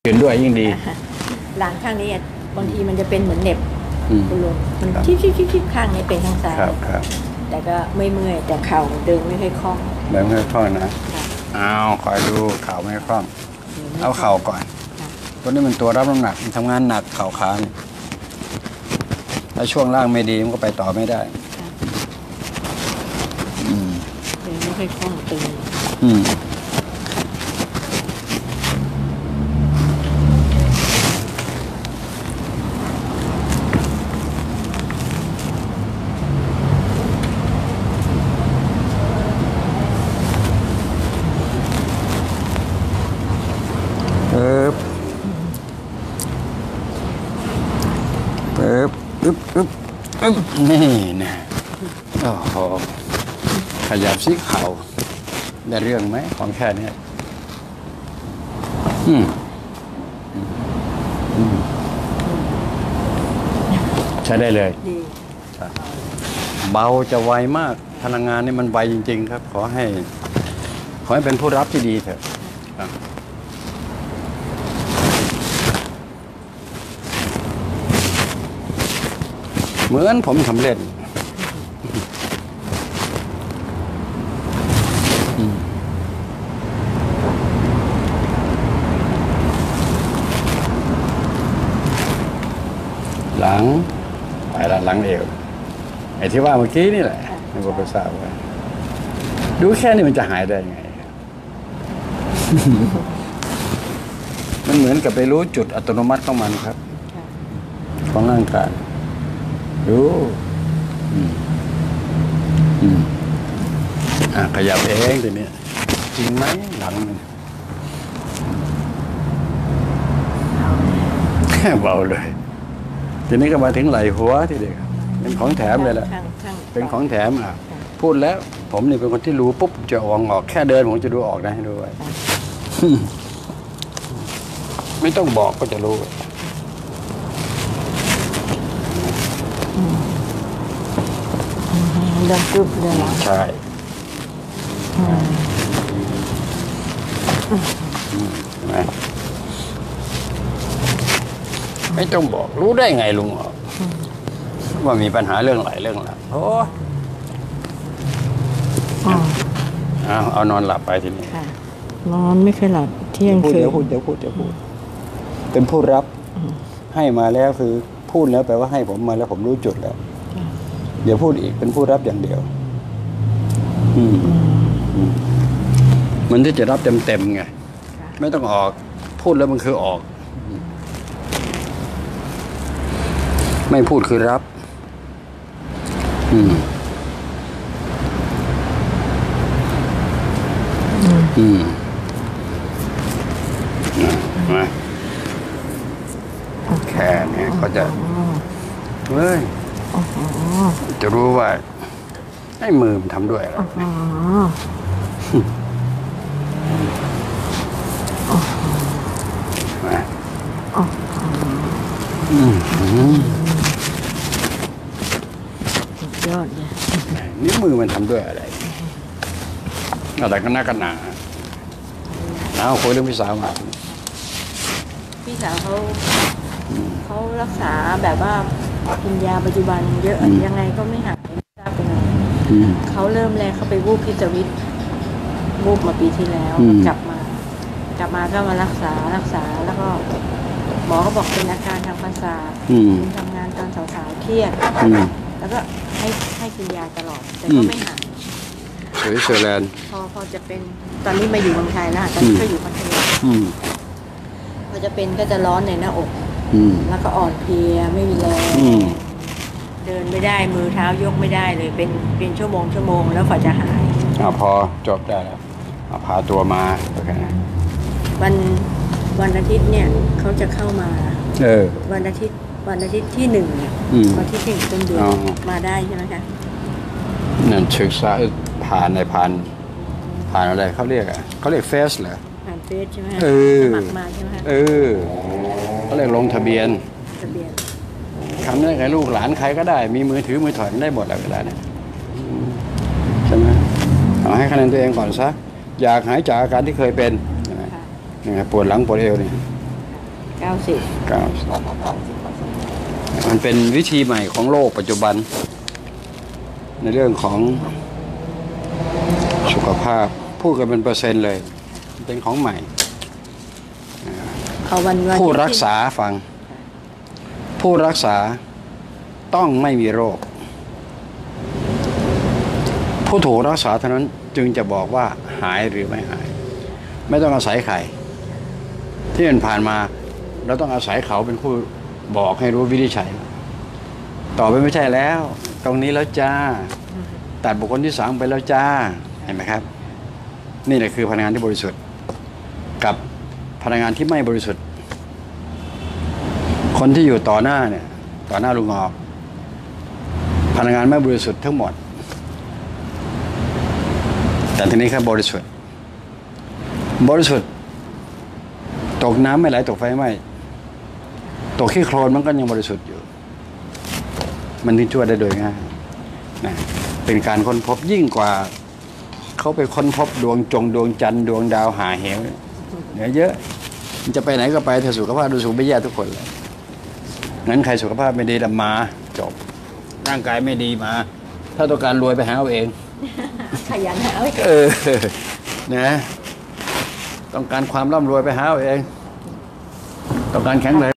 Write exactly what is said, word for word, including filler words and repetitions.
ยืนด้วยยิ่งดีหลังข้างนี้บางทีมันจะเป็นเหมือนเน็บคุณลุงมันทิพทิพทิพทิพข้างนี้เป็นข้างซ้ายแต่ก็ไม่เมื่อยแต่เข่าเดินไม่ค่อยคล่องเดินไม่ค่อยคล่องนะเอาคอยดูเข่าไม่คล่องเอาเข่าก่อนตัวนี้มันตัวรับน้ำหนักมันทำงานหนักเข่าขาถ้าช่วงล่างไม่ดีมันก็ไปต่อไม่ได้เดินไม่ค่อยคล่องตึงปึ๊บปึ๊บอึ๊บอึ๊บอึ๊บนี่นะโอ้โหขยับซี่เข่าได้เรื่องไหมของแค่นี้อืมใช้ได้เลยเบาจะไวมากพลังงานนี่มันไวจริงๆครับขอให้ขอให้เป็นผู้รับที่ดีเถอะเหมือนผมทำเล่นหลังไปละหลังเอวไอ้ที่ว่าเมื่อกี้นี่แหละไม่รู้ไปทราบว่าดูแค่นี้มันจะหายได้ไง มันเหมือนกับไปรู้จุดอัตโนมัติของมันครับของร่างกายดูอืมอืมอ่ะขยับเองทีนี้จริงไหมหลังแค่เบาเลยทีนี้ก็มาถึงไหล่หัวทีเดียวเป็นของแถมเลยแหละเป็นของแถมอ่ะพูดแล้วผมนี่เป็นคนที่รู้ปุ๊บจะออกออกแค่เดินผมจะดูออกได้ด้วยไม่ต้องบอกก็จะรู้ดังกึบเลยนะใช่ไหมไม่ต้องบอกรู้ได้ไงลุงว่ามีปัญหาเรื่องไหลเรื่องหลับโอ้เอาเอานอนหลับไปทีนี้นอนไม่เคยหลับเที่ยงคืนเดี๋ยวพูดเดี๋ยวพูดเดี๋ยวพูดเป็นผู้รับให้มาแล้วคือพูดแล้วแปลว่าให้ผมมาแล้วผมรู้จุดแล้วเดี๋ยวพูดอีกเป็นผู้รับอย่างเดียวมันที่จะรับเต็มๆไงไม่ต้องออกพูดแล้วมันคือออกไม่พูดคือรับอืมอืมมาแค่นี้ก็จะเฮ้ยจะรู้ว่าไอ้มือมันทำด้วยอะไรมาสุดยอดเลยนี่มือมันทำด้วยอะไรอะไรก็น่ากันหนาเอาคุยเรื่องพี่สาวมาพี่สาวเขาเขารักษาแบบว่ากินยาปัจจุบันเยอะยังไงก็ไม่หายไม่ทราบเป็นไงเขาเริ่มแรกเขาไปวูบพิษวิทย์วูบมาปีที่แล้วกลับมากลับมาก็มารักษารักษาแล้วก็หมอก็บอกเป็นอาการทางประสาททำงานตอนสาวๆเครียดแล้วก็ให้ให้กินยาตลอดแต่ก็ไม่หายสวิตเซอร์แลนด์พอพอจะเป็นตอนนี้มาอยู่เมืองไทยแล้วตอนนี้ก็อยู่พัทยาพอจะเป็นก็จะร้อนในหน้าอกแล้วก็อ่อนเพลียไม่มีแรงเดินไม่ได้มือเท้ายกไม่ได้เลยเป็นเป็นชั่วโมงชั่วโมงแล้วฝ่าจะหายอ่าพอจบได้แล้วเอาพาตัวมาโอเควันวันอาทิตย์เนี่ยเขาจะเข้ามาเออวันอาทิตย์วันอาทิตย์ที่หนึ่งวันที่หนึ่งต้นเดือนมาได้ใช่ไหมคะนั่นศึกษาผ่านในผ่านผ่านอะไรเขาเรียกอ่ะเขาเรียกเฟสเหรอผ่านเฟสใช่ไหมเออสมัครมาใช่ไหมเออเขาเรียกลงทะเบียนทะเบียนทำได้ไงลูกหลานใครก็ได้มีมือถือมือถอยได้หมดแล้วเวลาเนี่ยใช่ไหมเอาให้คะแนนตัวเองก่อนซะอยากหายจากอาการที่เคยเป็นนี่ไงปวดหลังปวดเอวนี่เก้าสิบเก้าสิบมันเป็นวิธีใหม่ของโลกปัจจุบัน ในเรื่องของสุขภาพพูดกันเป็นเปอร์เซ็นต์เลยเป็นของใหม่เอาวันวันผู้รักษาฟัง ผู้รักษาต้องไม่มีโรค ผู้ถูกรักษาเท่านั้นจึงจะบอกว่าหายหรือไม่หาย ไม่ต้องอาศัยใครที่ผ่านมาเราต้องอาศัยเขาเป็นผู้บอกให้รู้วินิจฉัยต่อไปไม่ใช่แล้ว ตรงนี้แล้วจ้าตัดบุคคลที่สามไปแล้วจ้าเห็นไหมครับ นี่แหละคือพนักงานที่บริสุทธิ์กับพนักงานที่ไม่บริสุทธิ์คนที่อยู่ต่อหน้าเนี่ยต่อหน้าลุงงอกพนักงานไม่บริสุทธิ์ทั้งหมดแต่ทีนี้ครับบริสุทธิ์บริสุทธิ์ตกน้ำไม่ไหลตกไฟไหม้ตกขี้โคลนมันก็ยังบริสุทธิ์อยู่มันถึงช่วยได้โดยง่ายนะเป็นการค้นพบยิ่งกว่าเขาไปค้นพบดวงจงดวงจันทร์ดวงดาวหาเหวเนี่ยเยอะมันจะไปไหนก็ไปถ้าสุขภาพดูสูงไม่แย่ทุกคนเลยงั้นใครสุขภาพไม่ดีดำมาจบร่างกายไม่ดีมาถ้าต้องการรวยไปหาเอาเองขยันหาเอาเออนะต้องการความร่ำรวยไปหาเอาเองต้องการแข็งแรง